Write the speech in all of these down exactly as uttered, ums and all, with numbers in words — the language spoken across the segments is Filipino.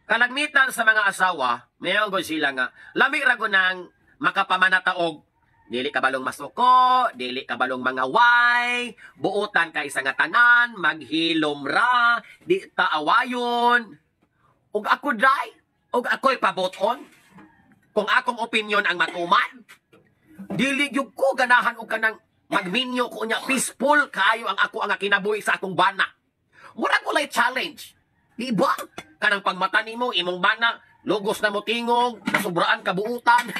Kalagmitan sa mga asawa, mayroon ko sila nga, lami ra ko ng makapamanataog. Dili kabalong masuko, dili kabalong mga way, buutan ka isa nga tanan, maghilom ra, di taawayon. Ug ako day, ug ako'y paboton. Kung akong opinion ang matuman, dili gyud ko ganahan og kanang magminyo ko nya peaceful kayo ang ako ang kinabuhi sa akong bana. Murag walay challenge. Di ba? Kanang pagmata nimo imong bana, lugos na mo tingog, nasubraan kabuutan.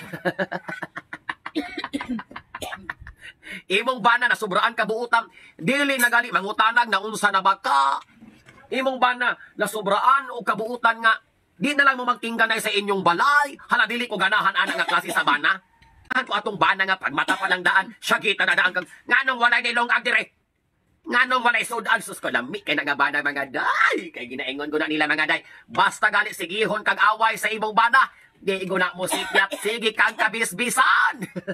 Imong bana nasubraan kabuutan, dili nagali mangutanag na unsa na baka. Imong bana nasubraan o kabuutan nga di na lang mo magtingganay sa inyong balay. Hala dili ko ganahan ana nga klase sa bana. Ako atong bana nga pagmata pa lang daan, siya kita na daan kang nganong walay nilong ang dire. Nganong walay sudan sus ko lami kay nga bana mga day. Kay ginaingon ko na nila mga day. Basta gali sigihon kag away sa imong bana, di ko na mo sikyat, sige kang kabisbisan.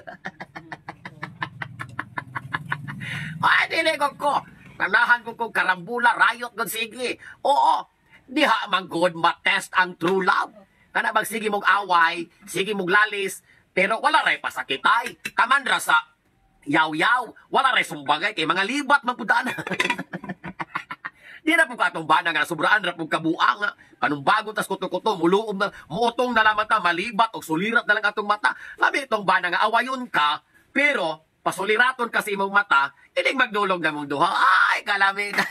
Ay dili ko ko. Kanahan ko kong karambula, rayot gud sige. Oo, diha man good matest ang true love. Kana magsige mong away, sige mong lalis, pero wala ray pasakitay. Kamandra sa yaw-yaw, wala ray sumbagay kay mga libat man pud ana. Di na po katong bana nga sobraan ra pug kabuang nga. Kanong bago tas kuto-kuto muluom na muotong na lamang ta malibat og sulirat na lang atong mata. Labi itong bana nga awayon ka, pero pasuliraton kasi imong mata, ining magdulog na mong duha. Ay, kalami na.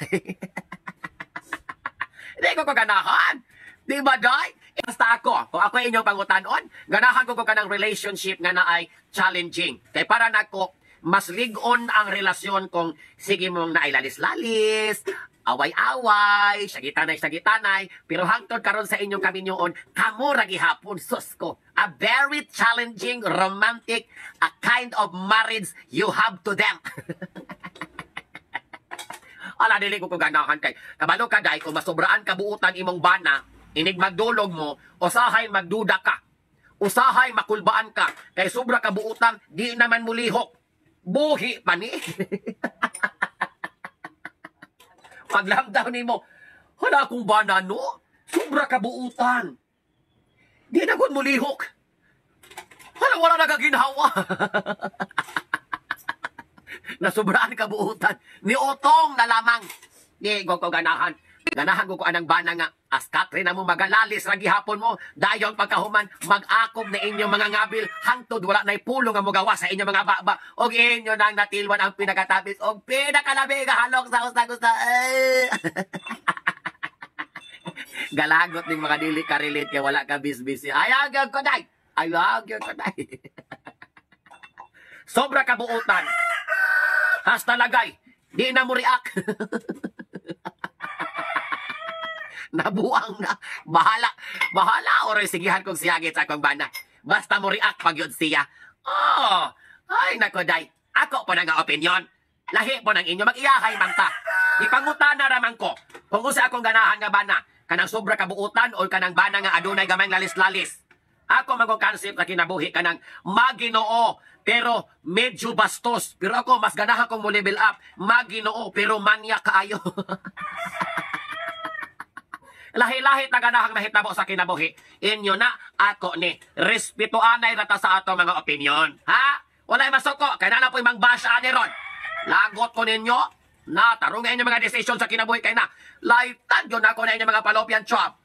Hindi ko kaganahan. Di ba, day? Basta ako, kung ako inyong pangutanon, ganahan ko ko ka ng relationship nga na ay challenging. Kaya para na ko, mas ligon ang relasyon kung sige mong nailalis-lalis, away-away, sagitanay-sagitanay, pero hangtod karon sa inyong kaminyoon, kamo ra gihapon, sus ko. A very challenging, romantic, a kind of marriage you have to them. Ala, dili ko kaganahan kay. Kabalo ka, day, kung masobraan kabuutan imong bana, inig magdulog mo, usahay magduda ka. Usahay makulbaan ka. Kay sobra kabuutan, di naman mulihok. Buhi pa ni. Paglamdaw ni mo, hala akong bana no, sobra kabuutan. Di na ko mulihok. Hala wala nagaginhawa. Nasubraan kabuutan. Ni Otong na lamang. Di ko ko ganahan. Ganahan ko ko anang bana nga. Askat rin na mo magalalis ragi hapon mo. Dayon pagkahuman, mag-akob na inyong mga ngabil. Hangtod wala na'y pulo nga mugawa sa inyong mga baba. Og inyo nang natilwan ang pinakatabis. Og pinakalabi halok sa usta-gusta. Galagot ng mga dili ka relate kaya wala ka bis-bis. Ayag ko day. Ayag ko day. Sobra kabuutan. Hasta lagay. Di na mo react. Nabuang na. Bahala. Bahala. Oray sigihan kong siyagit sa akong bana. Basta mo react pag yun siya. Oh. Ay, nako day. Ako po na nga opinion. Lahi po ng inyo. Mag-iyahay man ta. Ipangutan na raman ko. Kung usa akong ganahan nga bana. Kanang sobra kabuutan o kanang bana nga adunay gamay lalis-lalis. Ako mag-concept na kinabuhi kanang maginoo. Pero medyo bastos. Pero ako mas ganahan kong mo level up. Maginoo pero manya kaayo. Lahi-lahi na ganahang nahitabo sa kinabuhi. Inyo na ako ni. Respetuanay rata sa ato mga opinion. Ha? Wala'y masuko. Kaya na po yung mangbasya ni Ron. Lagot ko ninyo. Na, tarong nga inyo mga decision sa kinabuhi. Kaya na, laitan yun ako na inyo mga palopian chop.